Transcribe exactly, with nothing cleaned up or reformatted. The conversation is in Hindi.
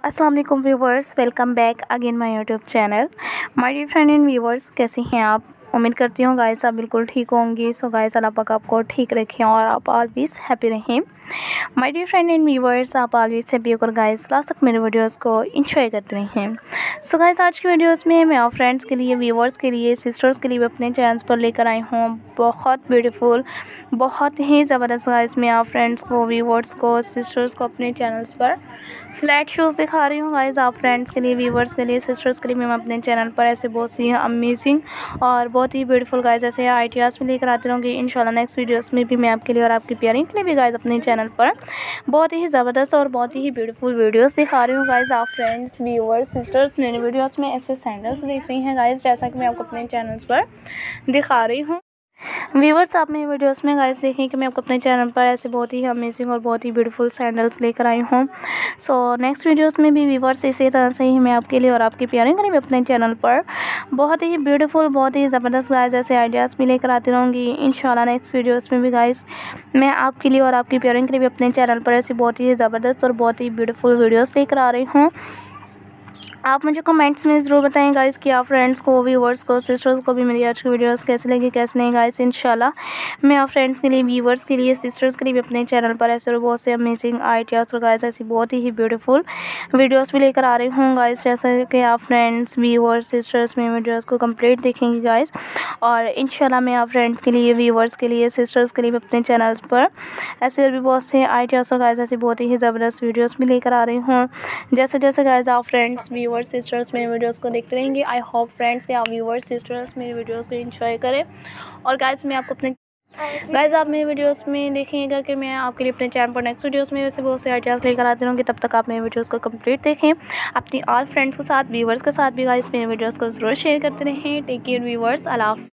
अस्सलाम वालेकुम viewers, welcome back again my YouTube channel. My dear friend and viewers, कैसे हैं आप? उम्मीद करती हूँ गाइस आप बिल्कुल ठीक होंगे। सो गाइस अल्लाह पाक आपको ठीक रखें और आप ऑलवेज हैप्पी रहें। My dear friend and viewers, आप ऑलवेज हैप्पी होकर गाइस लास्ट तक मेरे वीडियोस को एंजॉय करते रहें। सो गाइस आज की वीडियोस में मैं आप फ्रेंड्स के लिए, व्यूवर्स के लिए, सिस्टर्स के लिए अपने चैनल पर लेकर आई हूँ बहुत ब्यूटीफुल, बहुत ही ज़बरदस्त गाइस मैं आप फ्रेंड्स को, व्यूवर्स को, सिस्टर्स को अपने चैनल्स पर फ्लैट शूज़ दिखा रही हूँ गाइस। आप फ्रेंड्स के लिए, व्यूवर्स के लिए, सिस्टर्स के लिए मैं अपने चैनल पर ऐसे बहुत सी अमेजिंग और बहुत ही ब्यूटीफुल गाइस ऐसे आइडियाज़ में लेकर आती रहूँगी इंशाल्लाह। नेक्स्ट वीडियोस में भी मैं आपके लिए और आपकी प्यारिंग के लिए भी गाइस अपने चैनल पर बहुत ही ज़बरदस्त और बहुत ही ब्यूटीफुल वीडियोस दिखा रही हूँ गाइस। आप फ्रेंड्स, व्यूवर्स, सिस्टर्स मेरे वीडियोस में ऐसे सैंडल्स देख रही हैं गाइस, जैसा कि मैं आपको अपने चैनल्स पर दिखा रही हूँ। व्यूवर्स आप मेरे वीडियोस में गाइस देखें कि मैं आपको अपने चैनल पर ऐसे बहुत ही अमेजिंग और बहुत ही ब्यूटीफुल सैंडल्स लेकर आई हूँ। सो नेक्स्ट वीडियोस में भी व्यूवर्स इसी तरह से ही मैं आपके लिए और आपकी प्यारिंग के लिए भी अपने चैनल पर बहुत ही ब्यूटीफुल, बहुत ही ज़बरदस्त गाइस ऐसे आइडियाज़ भी लेकर आती रहूँगी इंशाल्लाह। नेक्स्ट वीडियोस में भी गाइस मैं आपके लिए और आपकी प्यारिंग के लिए भी अपने चैनल पर ऐसी बहुत ही ज़बरदस्त और बहुत ही ब्यूटीफुल वीडियोज़ लेकर आ रही हूँ। आप मुझे कमेंट्स में ज़रूर बताएं गाइस कि आप फ्रेंड्स को, व्यूवर्स को, सिस्टर्स को भी मेरी आज की वीडियोस कैसे लगी, कैसे नहीं गाइस। इंशाल्लाह मैं आप फ्रेंड्स के लिए, व्यूवर्स के लिए, सिस्टर्स के लिए भी अपने चैनल पर ऐसे और बहुत से अमेजिंग आइडियाज़ और गाइस ऐसी बहुत ही ब्यूटीफुल वीडियोस भी लेकर आ रही हूँ गाइस। जैसे कि आप फ्रेंड्स, व्यूवर्स, सिस्टर्स मेरे वीडियोज़ को कम्प्लीट देखेंगे गाइस और इंशाल्लाह मैं आप फ्रेंड्स के लिए, व्यूवर्स के लिए, सिस्टर्स के लिए भी अपने चैनल पर ऐसे और भी बहुत से आइडियाज़ और गाइस ऐसी बहुत ही ज़बरदस्त वीडियोज़ भी लेकर आ रही हूँ। जैसे जैसे गाइस आप फ्रेंड्स, व्यूवर्स, सिस्टर्स मेरे वीडियोस को देखते रहेंगे। आई होप फ्रेंड्स कि आप व्यूवर्स, सिस्टर्स मेरे वीडियोस को एंजॉय करें। और गाइस मैं आपको अपने गाइस आप मेरे वीडियोस में देखिएगा कि मैं आपके लिए अपने चैनल पर नेक्स्ट वीडियोस में वैसे बहुत से आइडियाज़ लेकर आती रहूँगी। तब तक आप मेरे वीडियोस को कंप्लीट देखें, अपनी ऑल फ्रेंड्स के साथ, व्यूवर्स के साथ भी गाइस मेरे वीडियोस को ज़रूर शेयर करते रहें। टेक केयर व्यूवर्स, अल्लाह हाफ़िज़।